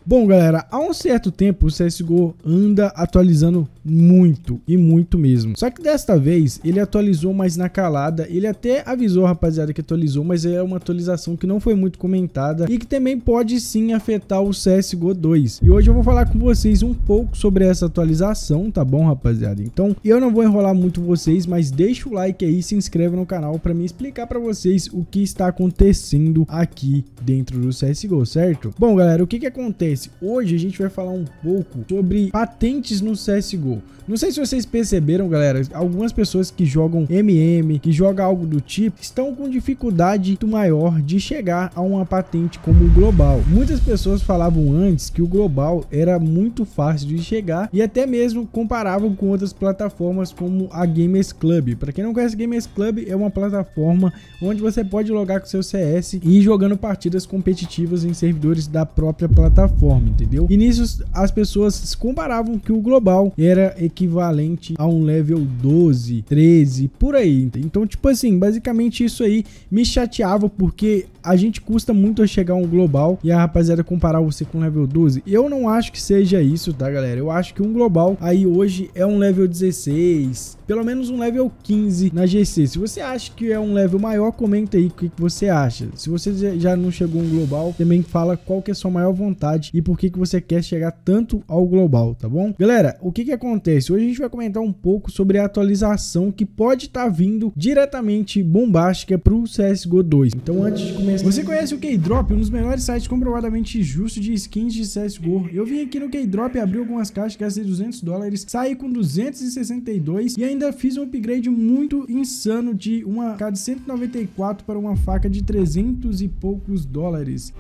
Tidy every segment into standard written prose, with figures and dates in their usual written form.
Bom, galera, há um certo tempo o CSGO anda atualizando muito e muito mesmo. Só que desta vez ele atualizou mais na calada. Ele até avisou, rapaziada, que atualizou, mas é uma atualização que não foi muito comentada e que também pode sim afetar o CSGO 2. E hoje eu vou falar com vocês um pouco sobre essa atualização, tá bom, rapaziada? Então eu não vou enrolar muito vocês, mas deixa o like aí, se inscreve no canal para me explicar para vocês o que está acontecendo aqui dentro do CSGO, certo? Bom, galera, o que acontece? Hoje a gente vai falar um pouco sobre patentes no CSGO. Não sei se vocês perceberam, galera, algumas pessoas que jogam MM, que jogam algo do tipo, estão com dificuldade muito maior de chegar a uma patente como o global. Muitas pessoas falavam antes que o global era muito fácil de chegar e até mesmo comparavam com outras plataformas como a Gamers Club. Para quem não conhece, Gamers Club é uma plataforma onde você pode logar com seu CS e ir jogando partidas competitivas em servidores da própria plataforma, entendeu? E nisso as pessoas comparavam que o global era equivalente a um level 12, 13, por aí. Então, tipo assim, basicamente isso aí me chateava porque a gente custa muito a chegar a um global e a rapaziada comparar você com um level 12. Eu não acho que seja isso, tá, galera? Eu acho que um global aí hoje é um level 16, pelo menos um level 15 na GC. Se você acha que é um level maior, comenta aí o que você acha. Se você já não chegou a um global, também fala qual que é a sua maior vontade e por que você quer chegar tanto ao global, tá bom? Galera, o que acontece? Hoje a gente vai comentar um pouco sobre a atualização que pode estar vindo diretamente bombástica pro CSGO 2. Então, antes de começar, você conhece o Keydrop, um dos melhores sites comprovadamente justos de skins de CSGO. Eu vim aqui no Keydrop, abri algumas caixas, gastei $200, saí com 262 e ainda fiz um upgrade muito insano de uma AK de 194 para uma faca de 300 e poucos dólares.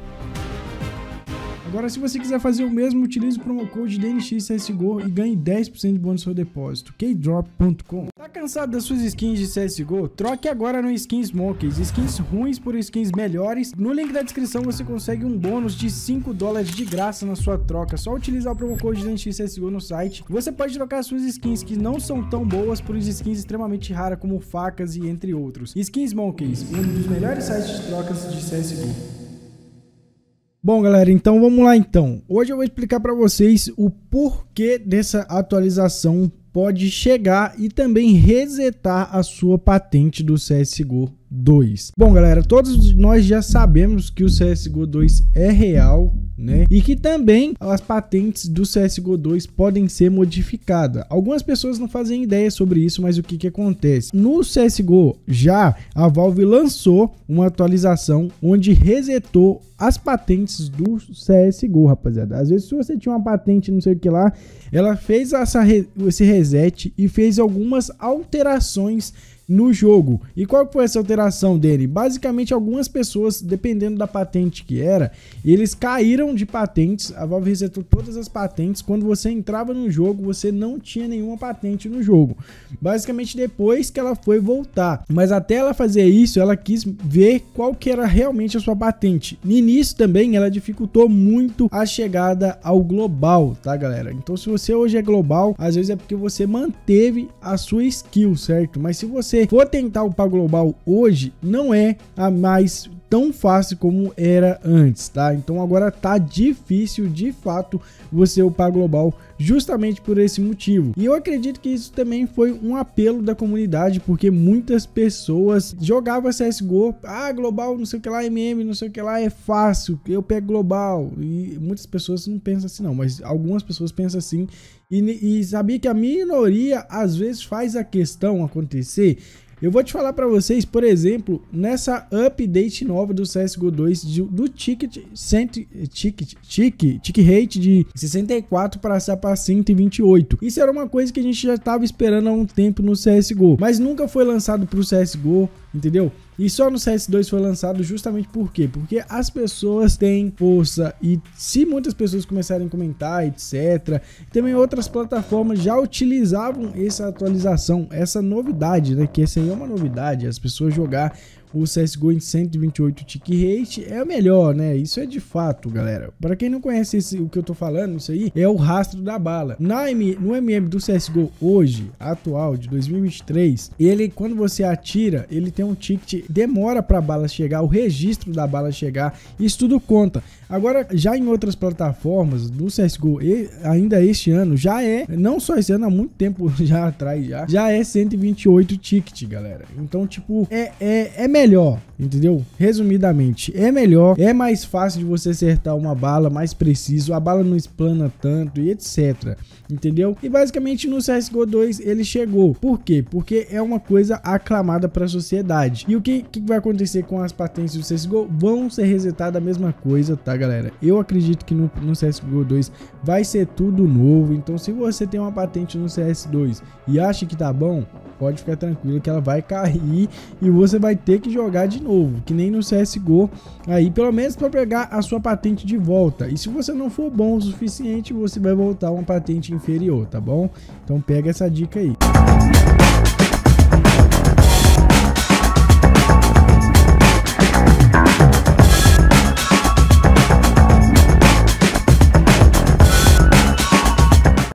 Agora, se você quiser fazer o mesmo, utilize o promo code DNXCSGO e ganhe 10% de bônus no seu depósito. Keydrop.com. Tá cansado das suas skins de CSGO? Troque agora no Skins Monkeys. Skins ruins por skins melhores. No link da descrição você consegue um bônus de $5 de graça na sua troca. Só utilizar o promo code DNXCSGO no site. Você pode trocar suas skins que não são tão boas por skins extremamente raras como facas e entre outros. Skins Monkeys, um dos melhores sites de trocas de CSGO. Bom, galera, então vamos lá então. Hoje eu vou explicar para vocês o porquê dessa atualização pode chegar e também resetar a sua patente do CSGO 2. Bom, galera, todos nós já sabemos que o CSGO 2 é real, né? E que também as patentes do CSGO 2 podem ser modificadas. Algumas pessoas não fazem ideia sobre isso, mas o que acontece? No CSGO já a Valve lançou uma atualização onde resetou as patentes do CSGO, rapaziada. Às vezes, se você tinha uma patente, não sei o que lá, ela fez esse reset e fez algumas alterações no jogo. E qual foi essa alteração dele? Basicamente, algumas pessoas, dependendo da patente que era, eles caíram de patentes. A Valve resetou todas as patentes. Quando você entrava no jogo, você não tinha nenhuma patente no jogo. Basicamente, depois que ela foi voltar. Mas até ela fazer isso, ela quis ver qual que era realmente a sua patente. No início também, ela dificultou muito a chegada ao global, tá, galera? Então, se você hoje é global, às vezes é porque você manteve a sua skill, certo? Mas se você for tentar upar global hoje, não é a mais tão fácil como era antes, tá? Então agora tá difícil de fato você upar global justamente por esse motivo. E eu acredito que isso também foi um apelo da comunidade, porque muitas pessoas jogavam CSGO, global, não sei o que lá, MM, não sei o que lá, é fácil, eu pego global. E muitas pessoas não pensam assim não, mas algumas pessoas pensam assim. E sabia que a minoria às vezes faz a questão acontecer. Eu vou te falar para vocês, por exemplo, nessa update nova do CSGO 2 do ticket rate de 64 para 128. Isso era uma coisa que a gente já estava esperando há um tempo no CSGO, mas nunca foi lançado para o CSGO, entendeu? E só no CS2 foi lançado justamente por quê? Porque as pessoas têm força e se muitas pessoas começarem a comentar, etc. Também outras plataformas já utilizavam essa atualização, essa novidade, né? Que essa aí é uma novidade, as pessoas jogar o CSGO em 128 tick rate é o melhor, né? Isso é de fato, galera. Para quem não conhece o que eu tô falando, isso aí é o rastro da bala. No MM do CSGO hoje, atual, de 2023, ele, quando você atira, ele tem um ticket, demora para a bala chegar, o registro da bala chegar, isso tudo conta. Agora, já em outras plataformas, no CSGO, ainda este ano, já é, não só esse ano, há muito tempo já atrás, já é 128 ticket, galera. Então, tipo, é melhor, entendeu? Resumidamente, é melhor, é mais fácil de você acertar uma bala, mais preciso, a bala não explana tanto e etc, entendeu? E basicamente no CSGO 2 ele chegou. Por quê? Porque é uma coisa aclamada para a sociedade. E o que vai acontecer com as patentes do CSGO? Vão ser resetadas a mesma coisa, tá, galera? Eu acredito que no CSGO 2 vai ser tudo novo. Então, se você tem uma patente no CS2 e acha que tá bom, pode ficar tranquilo que ela vai cair e você vai ter que jogar de novo, que nem no CSGO, aí pelo menos para pegar a sua patente de volta. E se você não for bom o suficiente, você vai voltar uma patente inferior, tá bom? Então pega essa dica aí.